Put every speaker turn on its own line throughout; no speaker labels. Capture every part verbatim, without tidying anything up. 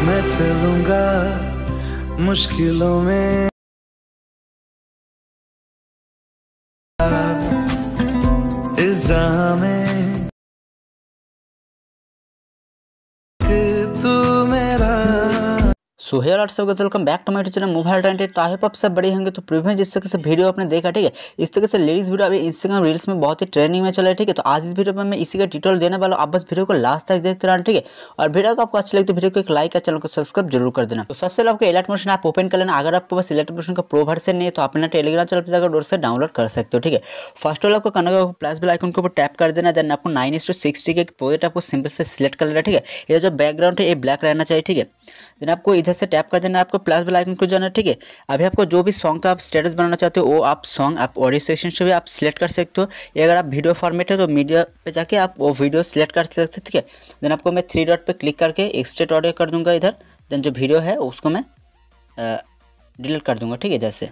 मैं चलूंगा मुश्किलों में इस जहां में कि तू मेरा।
सो हेयर आर्ट सब welcome back to my channel mobile talented. तो आई होप सब बड़े होंगे। तो प्रीवियस जिस तरीके से वीडियो आपने देखा, ठीक है, इस तरीके से लेडीज वीडियो अभी इंस्टाग्राम रील्स में बहुत ही ट्रेंडिंग में चला है, ठीक है। तो आज इस वीडियो में मैं इसी का डिटेल देने वाला हूं। आप बस वीडियो को लास्ट तक देखते रहना, ठीक है। और वीडियो को आपको अच्छा लगे तो वीडियो को एक लाइक और चैनल को सब्सक्राइब जरूर कर देना। तो सबसे पहले आपको इलाइट मोशन आप ओपन कर लेना। अगर आपको बस इलाइट मोशन का प्रो वर्जन नहीं है तो आप अपना टेलीग्राम चैनल पर जाकर उससे डाउनलोड कर सकते हो, ठीक है। फर्स्ट ऑल आपको करना होगा प्लस बेल आइकन के ऊपर टैप कर देना। देन आपको नाइन इस टू सिक्सटी के प्रोजेक्ट आपको सिंपल से सिलेक्ट कर लेना, ठीक है। ये जो बैकग्राउंड है ये ब्लैक रहना चाहिए, ठीक है। देन आपको इधर से टैप कर देना, आपको प्लस बेल आइकन को जाना, ठीक है। अभी आपको जो भी सॉन्ग का आप स्टेटस बनाना चाहते हो वो आप सॉन्ग आप ऑडियो सेक्शन से भी आप सिलेक्ट कर सकते हो। ये अगर आप वीडियो फॉर्मेट है तो मीडिया पे जाके आप वो वीडियो सिलेक्ट कर सकते हो, ठीक है। देन आपको मैं थ्री डॉट पे क्लिक करके एक्सट्रेट ऑडियो कर दूंगा इधर। देन जो वीडियो है उसको मैं डिलीट कर दूंगा, ठीक है। जैसे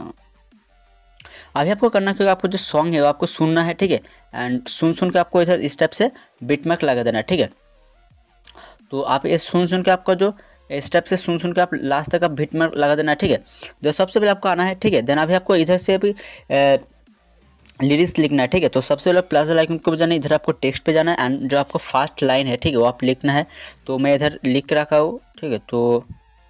अभी आपको करना क्या, आपको जो सॉन्ग है वो आपको सुनना है, ठीक है। एंड सुन सुन के आपको इधर इस टाइप से बिटमार्क लगा देना, ठीक है। तो आप ये सुन सुन के आपका जो स्टेप से सुन सुन के आप लास्ट तक आप बिटमार्क लगा देना, ठीक है। जो सबसे पहले आपको आना है, ठीक है। देन अभी आपको इधर से अभी लिरिक्स लिखना है, ठीक है। तो सबसे पहले प्लस आइकन को जाना है, इधर आपको टेक्स्ट पे जाना है एंड जो आपको फर्स्ट लाइन है, ठीक है, वो आप लिखना है। तो मैं इधर लिख के रखा हूँ, ठीक है। तो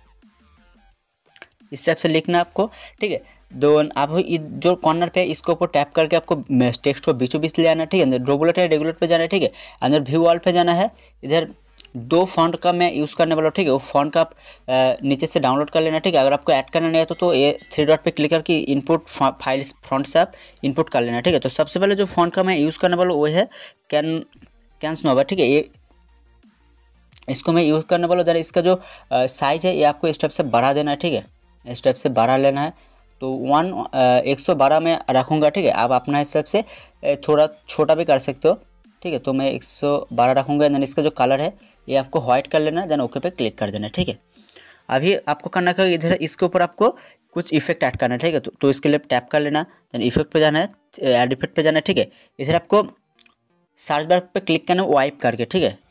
इस टाइप से लिखना है आपको, ठीक है। दो आप जो कॉर्नर पे इसको ऊपर टैप करके आपको टेक्स्ट को बीचों बीच ले आना है, ठीक है। रोबोलेट है रेगुलेट पे जाना है, ठीक है। अंदर व्यू वॉल पे जाना है। इधर दो फॉन्ट का मैं यूज़ करने वाला हूँ, ठीक है। वो फॉन्ट का आप नीचे से डाउनलोड कर लेना, ठीक है। अगर आपको ऐड करना नहीं है तो, तो ये थ्री डॉट पे क्लिक करके इनपुट फाइल्स फ्रंट से आप इनपुट कर लेना, ठीक है। तो सबसे पहले जो फॉन्ट का मैं यूज़ करने वाला हूँ वो है कैन कैन्सनोवा, ठीक है। ये इसको मैं यूज़ करने वाला हूँ। देन इसका जो साइज़ है ये आपको इस टाइप से बढ़ा देना है, ठीक है। इस टाइप से बढ़ा लेना है। तो वन एक सौ बारह में रखूँगा, ठीक है। आप अपना हिसाब से थोड़ा छोटा भी कर सकते हो, ठीक है। तो मैं एक सौ बारह रखूँगा। देन इसका जो कलर है ये आपको व्हाइट कर लेना है। देन ओके पे क्लिक कर देना, ठीक है। अभी आपको करना क्या, इधर इसके ऊपर आपको कुछ इफेक्ट ऐड करना है, ठीक है। तो, तो इसके लिए टैप कर लेना। देन इफेक्ट पे जाना है, ऐड इफेक्ट पे जाना है, ठीक है। इधर आपको सर्च बार पे क्लिक करना है वाइप करके, ठीक है।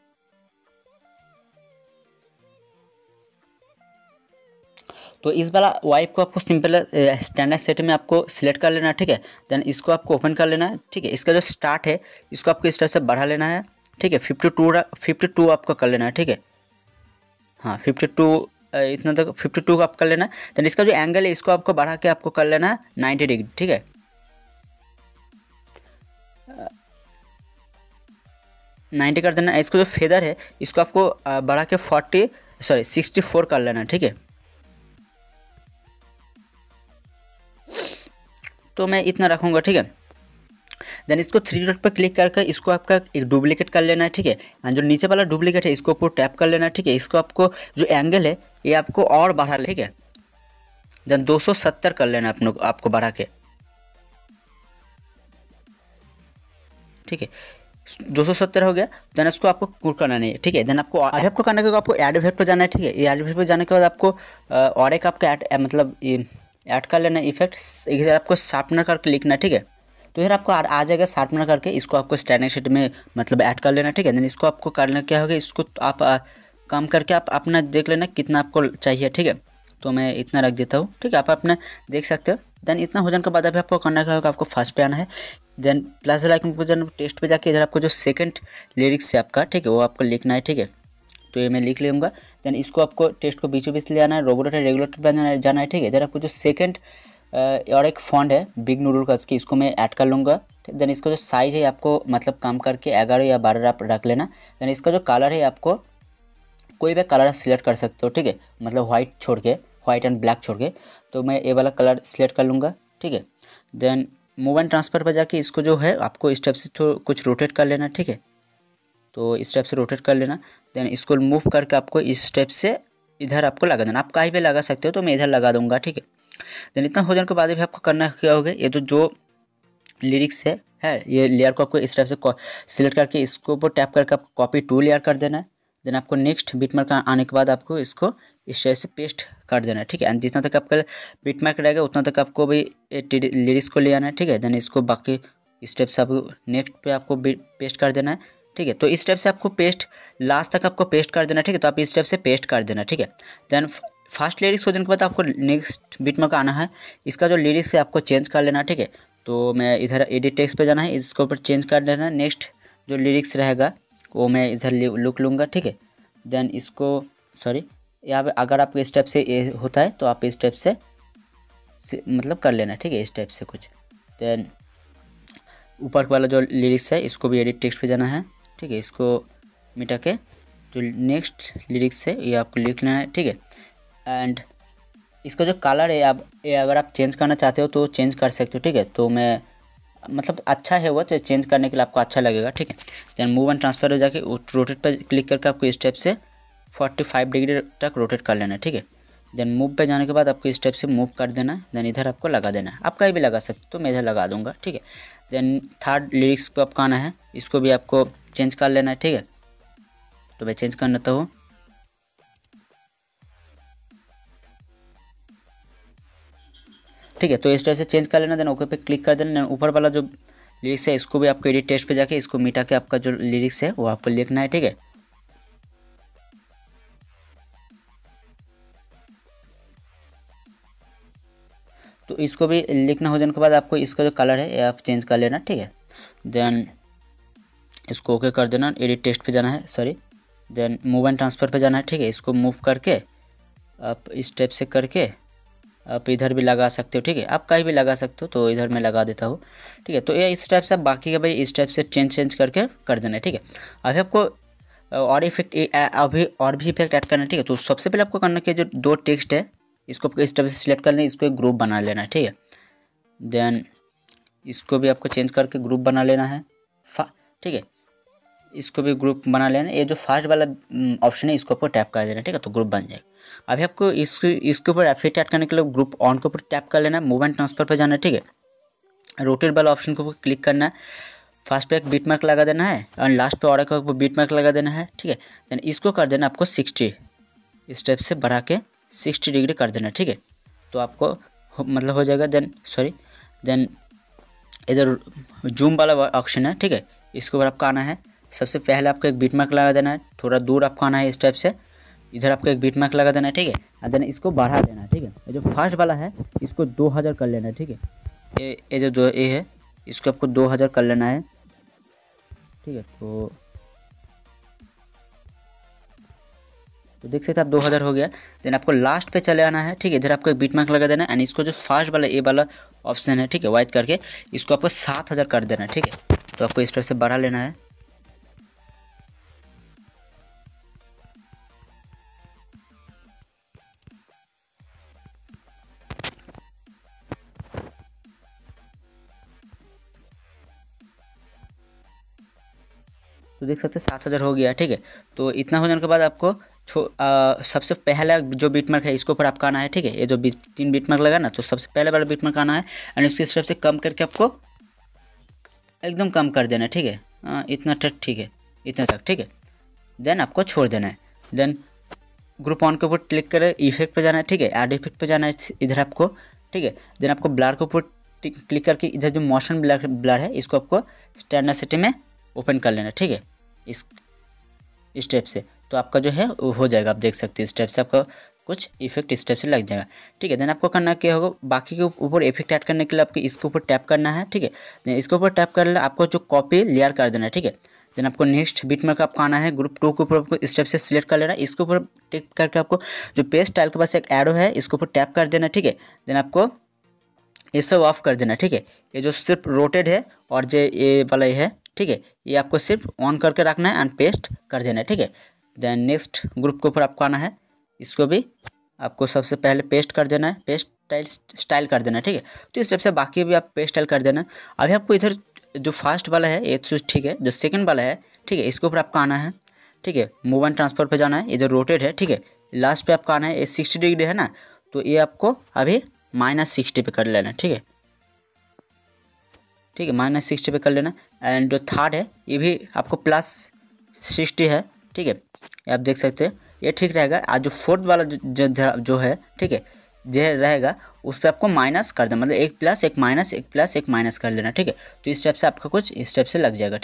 तो इस वाला वाइप को आपको सिंपल स्टैंडर्ड सेट में आपको सिलेक्ट कर लेना है, ठीक है। देन इसको आपको ओपन कर लेना है, ठीक है। इसका जो स्टार्ट है इसको आपको इस तरह से बढ़ा लेना है, ठीक है। फिफ्टी टू फिफ्टी टू आपको कर लेना है, ठीक है। हाँ फिफ्टी टू इतना तक फिफ्टी टू आप कर लेना है। देन इसका जो एंगल है इसको आपको बढ़ा के आपको कर लेना है नाइन्टी डिग्री, ठीक है। नाइन्टी कर देना है। इसको जो फेदर है इसको आपको बढ़ा के फोर्टी सॉरी सिक्सटी फोर कर लेना है, ठीक है। तो मैं इतना रखूँगा, ठीक है। देन इसको थ्री डॉट पर क्लिक करके इसको आपका एक डुप्लीकेट कर लेना है, ठीक है। एंड जो नीचे वाला डुप्लीकेट है इसको ऊपर टैप कर लेना है, ठीक है। इसको आपको जो एंगल है ये आपको और बढ़ा ले, ठीक है। देन दो सौ सत्तर कर लेना है अपनों आपको बढ़ा के, ठीक है। दो सौ सत्तर हो गया। देन इसको आपको कुट करना नहीं है, ठीक है। देन आपको अभी आपको करना है आपको ऐड इफेक्ट पर जाना है, ठीक है। ये ऐड इफेक्ट पर जाने के बाद आपको और एक आपका ऐड मतलब ऐड कर लेना इफेक्ट। इधर आपको शार्पनर करके लिखना है, ठीक है। तो इधर आपको आ जाएगा शार्पनर करके, इसको आपको स्टैंडर्ड सेट में मतलब ऐड कर लेना, ठीक है। देन इसको आपको करना क्या होगा, इसको आप आ, काम करके आप अपना देख लेना कितना आपको चाहिए, ठीक है। तो मैं इतना रख देता हूँ, ठीक है। आप अपना देख सकते हो। देन इतना हो जाने के बाद अभी आपको करना क्या होगा, आपको फर्स्ट पे आना है। देन प्लस आइकन पे जाना, टेस्ट पे जाके इधर आपको जो सेकंड लिरिक्स है आपका, ठीक है, वो आपको लिखना है, ठीक है। तो ये मैं लिख लूँगा। देन इसको आपको टेस्ट को बीचों बीच ले आना है, रोबोलेट रेगुलेटर पे जाना है, ठीक है। इधर आपको जो सेकंड और एक फॉन्ट है बिग नूडल का, इसको मैं ऐड कर लूँगा। देन इसका जो साइज़ है आपको मतलब काम करके ग्यारह या बारह आप रख लेना। देन इसका जो कलर है आपको कोई भी कलर सिलेक्ट कर सकते हो, ठीक है। मतलब वाइट छोड़ के, वाइट एंड ब्लैक छोड़ के। तो मैं ये वाला कलर सिलेक्ट कर लूँगा, ठीक है। देन मूव एंड ट्रांसफर पर जाके इसको जो है आपको इस टाइप से थोड़ा कुछ रोटेट कर लेना, ठीक है। तो इस टाइप से रोटेट कर लेना। देन इसको मूव करके आपको इस टाइप से इधर आपको लगा देना। आप कहीं भी लगा सकते हो, तो मैं इधर लगा दूंगा, ठीक है। देन इतना हो जाने के बाद भी आपको करना क्या होगा, ये तो जो लिरिक्स है है ये लेयर को आपको इस टाइप से सिलेक्ट करके इसको ऊपर टैप करके आपको कॉपी टू लेयर कर देना है। देन आपको नेक्स्ट बिटमार्क आने के बाद आपको इसको इस तरह से पेस्ट कर देना है, ठीक है। एंड जितना तक आपका बिटमार्क रहेगा उतना तक आपको भी लिरिक्स को ले आना है, ठीक है। देन इसको बाकी स्टेप से आपको नेक्स्ट पे आपको पेस्ट कर देना है। ठीक है। तो इस टाइप से आपको पेस्ट लास्ट तक आपको पेस्ट कर देना, ठीक है। तो आप इस टाइप से पेस्ट कर देना, ठीक है। देन फर्स्ट लिरिक्स हो जाने के बाद आपको नेक्स्ट बिटमार्क आना है, इसका जो लिरिक्स है आपको चेंज कर लेना, ठीक है। तो मैं इधर एडिट टेक्स्ट पे जाना है, इसके ऊपर चेंज कर देना। नेक्स्ट जो लिरिक्स रहेगा वो मैं इधर लुक लूँगा, ठीक है। देन इसको सॉरी यहाँ पे अगर आपको इस टाइप से ये होता है तो आप इस टाइप से, से मतलब कर लेना, ठीक है, इस टाइप से कुछ। देन ऊपर वाला जो लिरिक्स है इसको भी एडिट टेक्स्ट पे जाना है, ठीक है। इसको मिटा के जो नेक्स्ट लिरिक्स है ये आपको लिख लेना है, ठीक है। एंड इसका जो कलर है आप ये अगर आप चेंज करना चाहते हो तो चेंज कर सकते हो, ठीक है। तो मैं मतलब अच्छा है वो, तो चेंज करने के लिए आपको अच्छा लगेगा, ठीक है। देन मूव एंड ट्रांसफर हो जाके रोटेट पर क्लिक करके आपको इस टाइप से पैंतालीस डिग्री तक रोटेट कर लेना है, ठीक है। देन मूव पे जाने के बाद आपको इस टाइप से मूव कर देना है। देन इधर आपको लगा देना है, आप कहीं भी लगा सकते हो, तो मैं इधर लगा दूंगा, ठीक है। देन थर्ड लिरिक्स पे आपका आना है, इसको भी आपको चेंज कर लेना है, ठीक है। तो मैं चेंज कर लेता हूँ, ठीक है। तो इस टाइप से चेंज कर लेना। देन ओके पे क्लिक कर देना। ऊपर वाला जो लिरिक्स है इसको भी आपको एडिट टेक्स्ट पे जाके इसको मिटा के आपका जो लिरिक्स है वो आपको लिखना है, ठीक है। तो इसको भी लिखना हो जाने के बाद आपको इसका जो कलर है ये आप चेंज कर लेना, ठीक है। देन इसको ओके कर देना, एडिट टेक्स्ट पे जाना है, sorry. Then move and transfer पे जाना है, ठीक है। इसको मूव करके आप इस टाइप से करके आप इधर भी लगा सकते हो, ठीक है। आप कहीं भी लगा सकते हो, तो इधर मैं लगा देता हूँ, ठीक है। तो ये इस टाइप से बाकी का भाई इस टाइप से चेंज चेंज करके कर देना है, ठीक है। अभी आपको और इफेक्ट अभी और भी इफेक्ट ऐड करना है, ठीक है। तो सबसे पहले आपको करना है कि जो दो टेक्स्ट है इसको इस टाइप से सिलेक्ट कर लेना, इसको एक ग्रुप बना लेना है, ठीक है। देन इसको भी आपको चेंज करके ग्रुप बना लेना है, ठीक है। इसको भी ग्रुप बना लेना। ये जो फर्स्ट वाला ऑप्शन है इसको आपको टैप कर देना, ठीक है। तो ग्रुप बन जाएगा। अभी आपको इसके इसके ऊपर इफेक्ट ऐड करने के लिए ग्रुप ऑन के ऊपर टैप कर लेना है, मूव एंड ट्रांसफर पे जाना है, ठीक है। रोटेट वाला ऑप्शन को क्लिक करना है, फर्स्ट पे एक बीट मार्क लगा देना है और लास्ट पे और एक बीट मार्क लगा देना है, ठीक है। देन इसको कर देना आपको सिक्सटी, इस टाइप से बढ़ा के सिक्सटी डिग्री कर देना, ठीक है। तो आपको हो, मतलब हो जाएगा। देन सॉरी देन इधर जूम वाला ऑप्शन है, ठीक है। इसके ऊपर आपका आना है, सबसे पहले आपको एक बीट मार्क लगा देना है, थोड़ा दूर आपको आना है इस टाइप से, इधर आपको एक बीट मार्क लगा देना है, ठीक है। और देन इसको बढ़ा देना है, ठीक है। ये जो फर्स्ट वाला है इसको दो हज़ार कर लेना है, ठीक है। ये ये जो दो ए है इसको आपको दो हज़ार कर लेना है, ठीक है। तो तो देख सकते हैं आप दो हज़ार हो गया। देन आपको लास्ट पे चले आना है, ठीक है। इधर आपको एक बीट मार्क लगा देना है एंड इसको जो फर्स्ट वाला ए वाला ऑप्शन है, ठीक है, वाइट करके इसको आपको सात हज़ार कर देना है, ठीक है। तो आपको इस तरह से बढ़ा लेना है। तो देख सकते हैं सात हज़ार हो गया, ठीक है। तो इतना हो जाने के बाद आपको आ, सबसे पहला जो बीट मार्क है इसके ऊपर आपका आना है, ठीक है। ये जो तीन बीट मार्क लगा ना, तो सबसे पहले वाला बीट मार्क आना है एंड उसकी तरफ से कम करके आपको एकदम कम कर देना है, ठीक है। आ, इतना तक, ठीक है, इतना तक, ठीक है। देन आपको छोड़ देना है। देन ग्रुप ऑन के ऊपर क्लिक करें, इफेक्ट पे जाना है, ठीक है। ऐड इफेक्ट पे जाना है इधर आपको, ठीक है। देन आपको ब्लर के ऊपर क्लिक करके इधर जो मोशन ब्लर ब्लर है इसको आपको स्टैंडर्ड सेटिंग में ओपन कर लेना, ठीक है। इस स्टेप से तो आपका जो है वो हो जाएगा, आप देख सकते हैं स्टेप से आपका कुछ इफेक्ट इस टाइप से लग जाएगा, ठीक है। देन आपको करना क्या होगा, बाकी के ऊपर इफेक्ट ऐड करने के लिए आपको इसके ऊपर टैप करना है, ठीक है। देन इसके ऊपर टैप कर लेना, आपको जो कॉपी लेयर कर देना है, ठीक है। देन आपको नेक्स्ट बीट मार्क आपको आना है, ग्रुप टू के ऊपर आपको इस टाइप से सिलेक्ट कर लेना। इसके ऊपर टिक करके आपको जो पेस्ट स्टाइल के पास एक एरो है इसके ऊपर टैप कर देना, ठीक है। देन आपको ये सब ऑफ कर देना, ठीक है। ये जो सिर्फ रोटेड है और जो ये वाला है, ठीक है, ये आपको सिर्फ ऑन करके रखना है एंड पेस्ट कर देना है, ठीक है। देन नेक्स्ट ग्रुप के ऊपर आपको आना है, इसको भी आपको सबसे पहले पेस्ट कर देना है, पेस्ट स्टाइल स्टाइल कर देना है, ठीक है। तो इस टाइप से बाकी भी आप पेस्ट स्टाइल कर देना। अभी आपको इधर जो फर्स्ट वाला है ये तो ठीक है, जो सेकंड वाला है, ठीक है, इसके ऊपर आपको आना है, ठीक है। मूव एंड ट्रांसफर पे जाना है, इधर रोटेट है, ठीक है। लास्ट पे आपका आना है, ये सिक्सटी डिग्री है ना, तो ये आपको अभी माइनस सिक्सटी पे कर लेना, ठीक है, ठीक है। माइनस सिक्सटी पे कर लेना। एंड जो थर्ड है ये भी आपको प्लस सिक्सटी है, ठीक है, ये आप देख सकते हैं, ये ठीक रहेगा। आज जो फोर्थ वाला जो जो, जो है, ठीक है, जो रहेगा उस पर आपको माइनस कर देना, मतलब एक प्लस एक माइनस एक प्लस एक माइनस कर लेना, ठीक है। तो इस स्टेप से आपका कुछ इस स्टेप से लग जाएगा, ठीक है।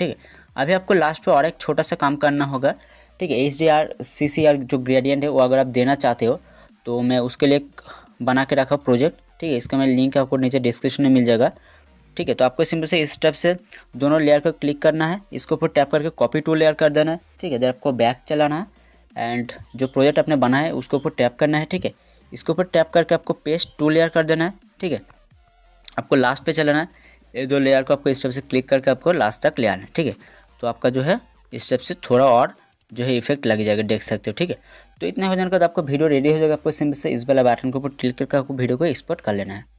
अभी आपको लास्ट पे और एक छोटा सा काम करना होगा, ठीक है। H D R C C R जो ग्रेडियंट है वो अगर आप देना चाहते हो तो मैं उसके लिए बना के रखा प्रोजेक्ट, ठीक है। इसका मैं लिंक आपको नीचे डिस्क्रिप्शन में मिल जाएगा, ठीक है। तो आपको सिंपल से इस स्टेप से दोनों लेयर को क्लिक करना है, इसके ऊपर टैप करके कॉपी टू लेयर कर देना है, ठीक है। देन आपको बैक चलाना है एंड जो प्रोजेक्ट आपने बनाया है उसके ऊपर टैप करना है, ठीक है। इसके ऊपर टैप करके आपको पेस्ट टू लेयर कर देना है, ठीक है। आपको लास्ट पे चलाना है, ये दो लेयर को आपको इस स्टेप से क्लिक करके आपको लास्ट तक ले आना है, ठीक है। तो आपका जो है इस स्टेप से थोड़ा और जो है इफेक्ट लग जाएगा, देख सकते हो, ठीक है। तो इतना हो जाने के बाद आपको वीडियो रेडी हो जाएगा। आपको सिंपल से इस वाला बटन के ऊपर क्लिक करके आपको वीडियो को एक्सपोर्ट कर लेना है।